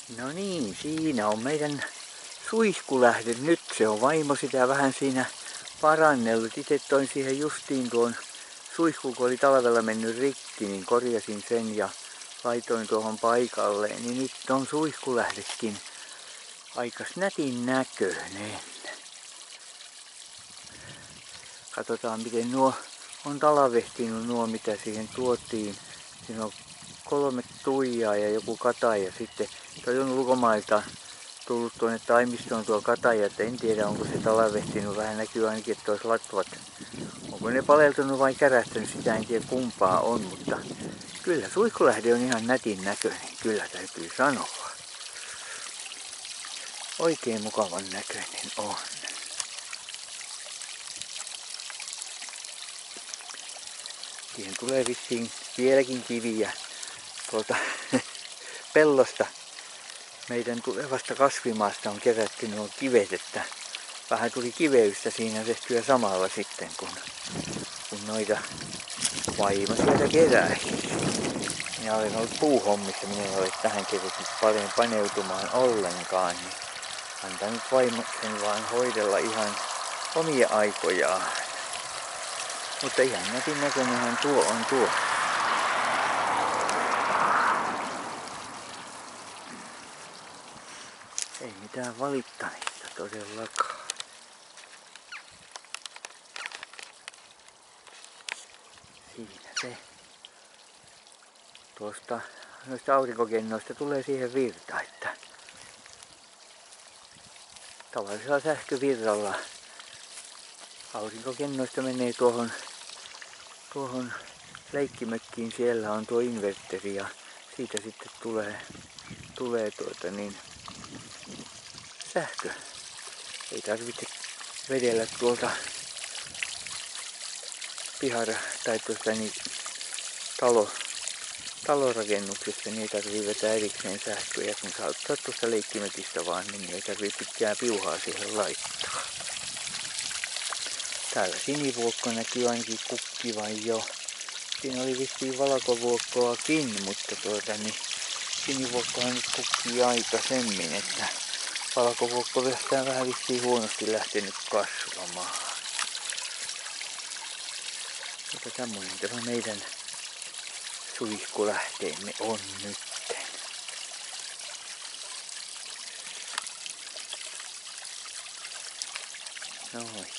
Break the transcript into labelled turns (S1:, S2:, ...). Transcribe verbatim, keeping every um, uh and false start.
S1: No niin, siinä on meidän suihkulähde nyt. Se on vaimo sitä vähän siinä parannellut. Itse toin siihen justiin tuon suihku, kun oli talvella mennyt rikki, niin korjasin sen ja laitoin tuohon paikalleen. Niin nyt on suihkulähdekin aika nätin näköinen. Katsotaan miten nuo on talavehtinut nuo mitä siihen tuotiin. Siinä on kolme tuijaa ja joku kataja sitten. Toi on ulkomailta tullut tuonne taimistoon tuo kataja, että en tiedä onko se talavehtinut. Vähän näkyy ainakin, että olisi latvat. Onko ne paleltunut vai kärähtänyt, sitä en tiedä kumpaa on, mutta kyllä suihkulähde on ihan nätin näköinen, kyllä täytyy sanoa. Oikein mukavan näköinen on. Siihen tulee vissiin vieläkin kiviä tuolta pellosta. Meidän tulevasta kasvimaasta on kerätty nuo kivet, että vähän tuli kiveystä siinä tehtyä samalla sitten, kun, kun noita vaimo sieltä keräisi. Minä olen ollut puuhommissa, minä en ole tähän kerätty paljon paneutumaan ollenkaan, niin antanut vaimo sen vaan hoidella ihan omia aikojaan. Mutta ihan nätin näköinenhän tuo on tuo. Ei mitään valittamista todellakaan. Siinä se. Tuosta noista aurinkokennoista tulee siihen virta, että tavallisella sähkövirralla aurinkokennoista menee tuohon, tuohon leikkimökkiin. Siellä on tuo inverteri ja siitä sitten tulee, tulee tuota niin sähkö. Ei tarvitse vedellä tuolta pihara tai tuosta niin talo, talorakennuksesta, niin ei tarvitse vetää erikseen sähköä. Kun saa ottaa tuosta leikkimökistä vaan, niin ei tarvitse pitkää piuhaa siihen laittaa. Täällä sinivuokko näkyy ainakin kukkivan jo. Siinä oli vissiin valkovuokkoakin, mutta tuota niin sinivuokkohan nyt kukkii aikaisemmin, että valkovuokko on vähän vissiin huonosti lähtenyt kasvamaan. Mutta tämmöinen tämä meidän suihkulähteemme on nyt. Noin.